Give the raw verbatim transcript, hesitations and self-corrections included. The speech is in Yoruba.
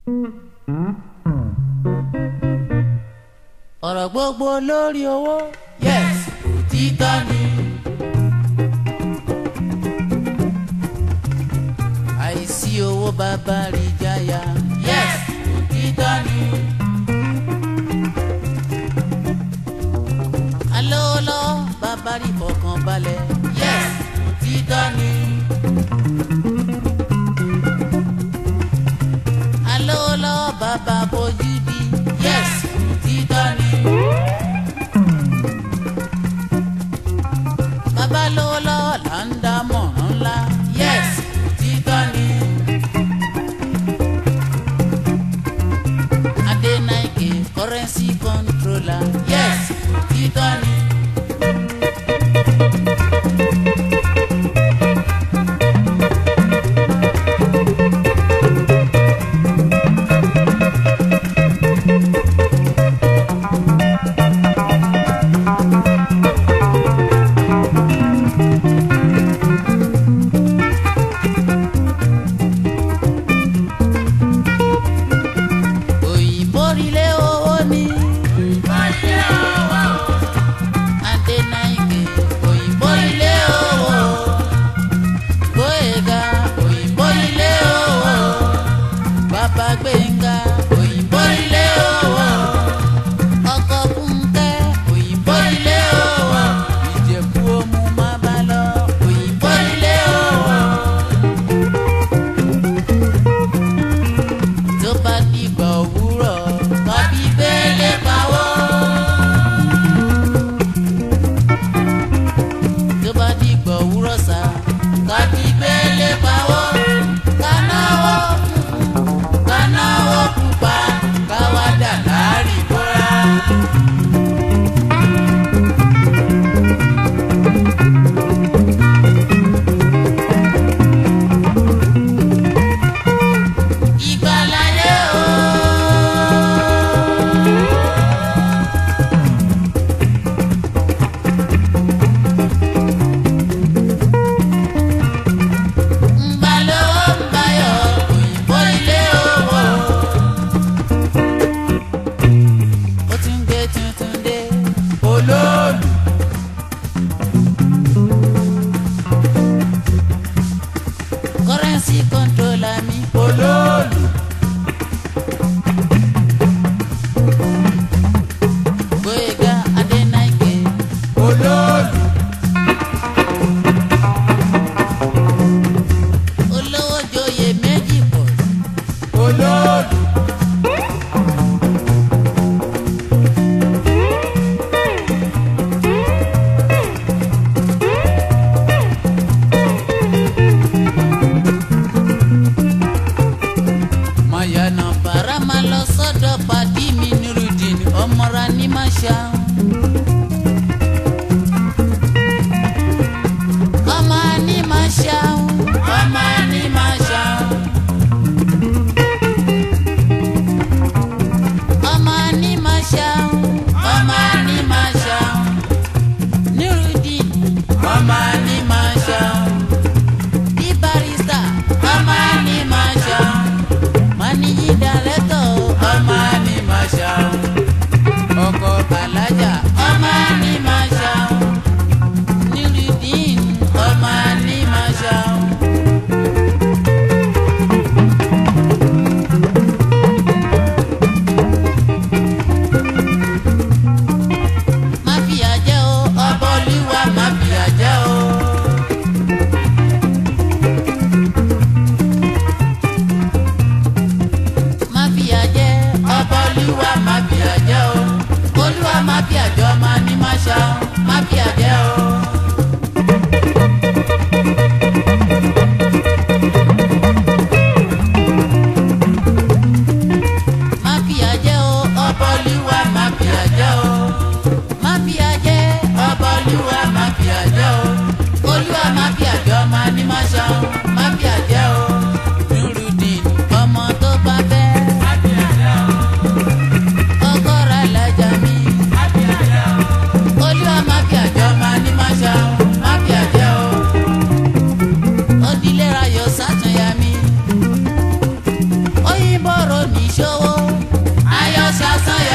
ọ̀rọ̀ gbogbo lórí owó. Yes, òtítọ́ ni. àìsí owó bàbá rí jáyà. Yes, òtítọ́ ni. alóòlọ́ bàbá rí fọkàn balẹ̀. Yes, òtítọ́ ni. alóòlọ́ bàbá bójú di. Yes, òtítọ́ ni. bàbá lówólọ́ là ń dá mọ̀ràn ńlá. Yes, òtítọ́ ni. Adénáìké currency controller. Yes, òtítọ́ ni. Currency controller mi olóòlù. Gbóyèga Adénáìké olóòlù. olówó joyè méjì pọ̀ olóòlù. Mayana para ma lọ sọ́dọ̀ pàdí mi Nurudeen ọmọra ní Máṣá. ọmọ ní Máṣá. ọmọ ní Máṣá. ọmọ ní Máṣá. ọmọ ní Máṣá. Nurudeen ọmọ ní Máṣá. Bí barista ọmọ ní Máṣá. Managing Director ọmọ ní Máṣá. ọkọ Alájà ọmọ ní Máṣá. Nurudeen ọmọ ní Máṣá. Má fìyà jẹ o ọba Olúwa, má fìyà jẹ o. Má fìyà jẹ ọba Olúwa, má fìyà jẹ o. Olúwa má fìyà jẹ ọmọ ní Máṣá, má fìyà jẹ o. Má fìyà jẹ o ọba Olúwa, má fìyà jẹ o. Má fìyà jẹ ọba Olúwa, má fìyà jẹ o. Olúwa má fìyà jẹ ọmọ ní Máṣá, má fìyà jẹ o. Nurudeen ọmọ tó bá fẹ́. Ọkọ rẹ̀ lẹ́jà mi. Olúwa ní ṣòwò ayọ̀ ṣàṣàn yọ.